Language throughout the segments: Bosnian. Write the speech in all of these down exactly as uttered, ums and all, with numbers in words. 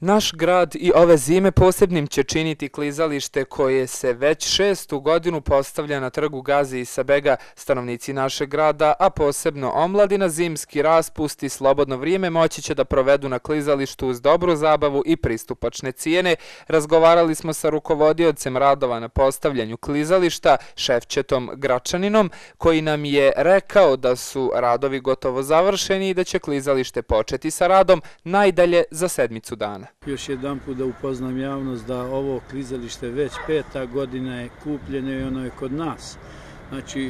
Naš grad i ove zime posebnim će činiti klizalište koje se već šestu godinu postavlja na trgu Gazi Isabega. Stanovnici našeg grada, a posebno omladina, zimski raspust i slobodno vrijeme moći će da provedu na klizalištu uz dobru zabavu i pristupačne cijene. Razgovarali smo sa rukovodiocem radova na postavljanju klizališta, Šefčetom Gračaninom, koji nam je rekao da su radovi gotovo završeni i da će klizalište početi sa radom najdalje za sedmicu dana. Još jedan put da upoznam javnost da ovo klizalište već peta godina je kupljeno i ono je kod nas, znači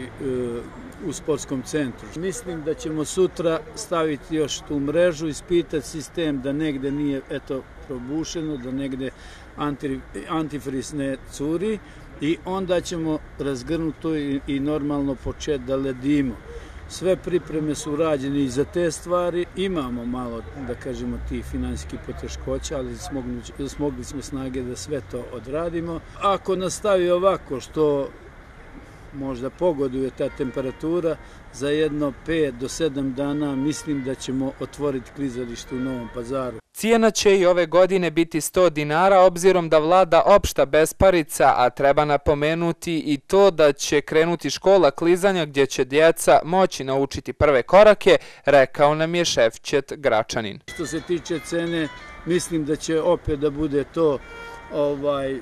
u sportskom centru. Mislim da ćemo sutra staviti još tu mrežu, ispitati sistem da negde nije eto probušeno, da negde antifriz ne curi i onda ćemo razgrnuti to i, i normalno početi da ledimo. Sve pripreme su rađene i za te stvari. Imamo malo, da kažemo, tih finansijskih poteškoća, ali smogli, smogli smo snage da sve to odradimo. Ako nastavi ovako, što možda pogoduje ta temperatura, za jedno pet do sedam dana mislim da ćemo otvoriti klizalište u Novom Pazaru. Cijena će i ove godine biti sto dinara, obzirom da vlada opšta besparica, a treba napomenuti i to da će krenuti škola klizanja gdje će djeca moći naučiti prve korake, rekao nam je Šefčet Gračanin. Što se tiče cene, mislim da će opet da bude to ovaj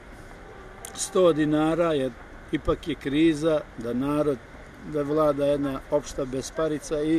sto dinara, jer ipak je kriza, da narod, da vlada jedna opšta besparica i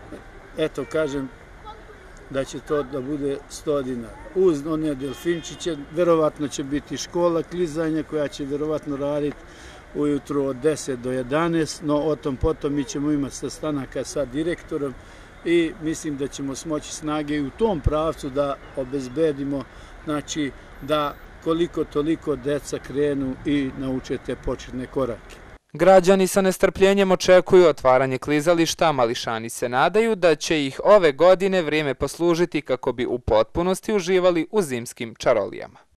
eto kažem da će to da bude sto dinara. Uz one delfinčiće, verovatno će biti škola klizanja koja će verovatno raditi ujutru od deset do jedanaest, no o tom potom mi ćemo imati sastanaka sa direktorom i mislim da ćemo smoći snage i u tom pravcu da obezbedimo, znači da koliko toliko deca krenu i nauče te početne korake. Građani sa nestrpljenjem očekuju otvaranje klizališta, a mališani se nadaju da će ih ove godine vrijeme poslužiti kako bi u potpunosti uživali u zimskim čarolijama.